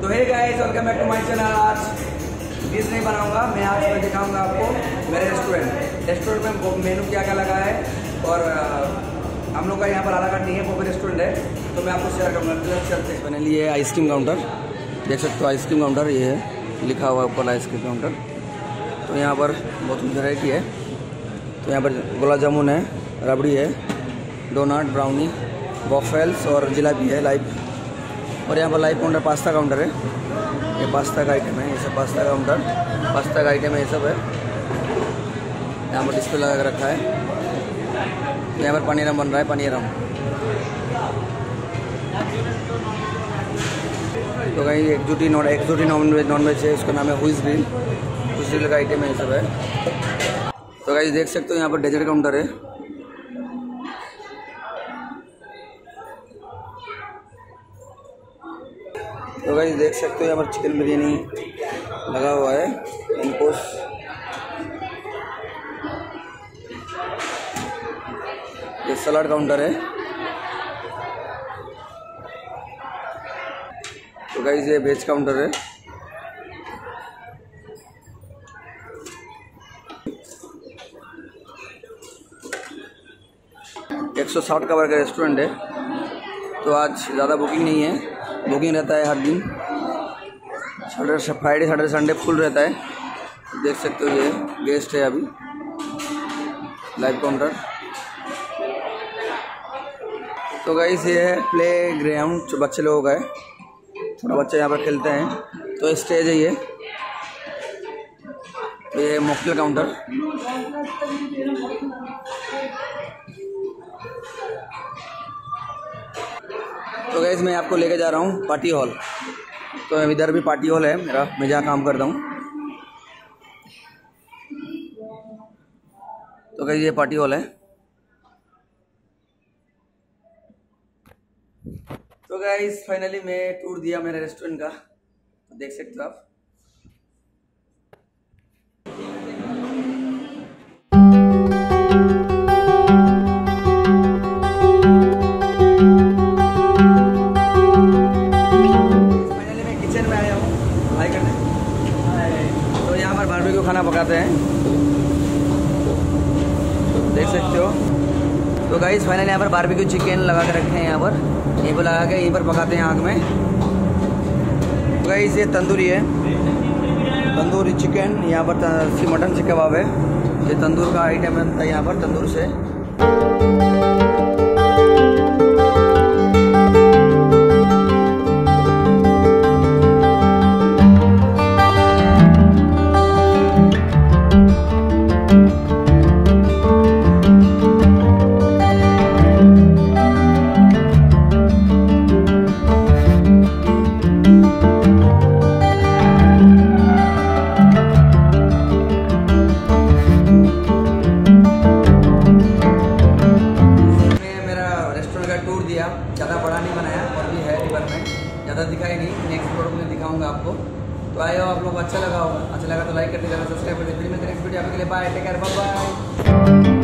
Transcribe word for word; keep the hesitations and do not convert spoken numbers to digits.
तो hey guys, welcome back to my channel. आज dish नहीं बनाऊंगा मैं, आज मैं दिखाऊंगा आपको मेरे रेस्टोरेंट रेस्टोरेंट में मेनू क्या क्या लगा है। और हम लोग का यहाँ पर आलाकट नहीं है, वो भी रेस्टोरेंट है, तो मैं आपको शेयर करूँगा। चलते मैंने लिए आइसक्रीम काउंटर, देख सकते हो आइसक्रीम काउंटर, ये है लिखा हुआ ऊपर आइसक्रीम काउंटर। तो यहाँ पर बहुत वेराइटी है। तो यहाँ पर गुलाब जामुन है, रबड़ी है, डोनट, ब्राउनी, वॉफल्स और जलेबी है लाइव। और यहाँ पर लाइव काउंटर पास्ता काउंटर है, ये पास्ता का आइटम है, ये सब पास्ता काउंटर पास्ता का आइटम है, ये सब है। यहाँ पर डिस्प्ले लगा कर रखा है। यहाँ पर पनीरम बन रहा है, पनीरम। तो कहीं एक्जूटी नॉन एक्जूटी नॉन वेज नॉन वेज है, उसका नाम है हुइस ग्रिल। हुइस ग्रिल का आइटम है, ये सब है। तो कहीं देख सकते हो यहाँ पर डेजर्ट काउंटर है। तो गाइस देख सकते हो यहाँ पर चिकन बिरयानी लगा हुआ है, इनकोस। ये सलाद काउंटर है। तो गाइस ये वेज काउंटर है। एक सौ साठ का वर्ग रेस्टोरेंट है। तो आज ज़्यादा बुकिंग नहीं है, बुकिंग रहता है हर दिन, Saturday Friday Saturday Sunday full रहता है। देख सकते हो ये गेस्ट है अभी, लाइव काउंटर। तो गाइस ये है प्ले ग्राउंड, जो बच्चे लोगों का है, थोड़ा बच्चे यहाँ पर खेलते हैं। तो स्टेज है ये। तो ये मॉकटेल काउंटर। तो गाइस मैं आपको लेके जा रहा हूँ पार्टी हॉल। तो इधर भी पार्टी हॉल है मेरा, मैं जहाँ काम करता हूँ। तो गाइस ये पार्टी हॉल है। तो गाइस फाइनली मैं टूर दिया मेरे रेस्टोरेंट का, तो देख सकते हो आप। बारबेक्यू खाना पकाते हैं, देख सकते हो। तो गाइस फाइनली यहाँ पर बारबेक्यू चिकन लगा के रखे हैं, यहाँ पर यहीं पर लगा के यहीं पर पकाते हैं आग में। तो गाइस ये तंदूरी है, तंदूरी चिकन। यहाँ पर मटन से कबाब है, ये तंदूर का आइटम बनता है यहाँ पर, तंदूर से। टूर दिया, ज़्यादा बड़ा नहीं बनाया, और भी है रिवर में, ज़्यादा दिखाई नहीं। नेक्स्ट व्लॉग में दिखाऊंगा आपको। तो आए हो आप लोग, अच्छा लगा होगा, अच्छा लगा तो लाइक कर दीजिएगा, सब्सक्राइब कर दीजिए। फिर मैं नेक्स्ट वीडियो आपके लिए bye, take care, bye bye.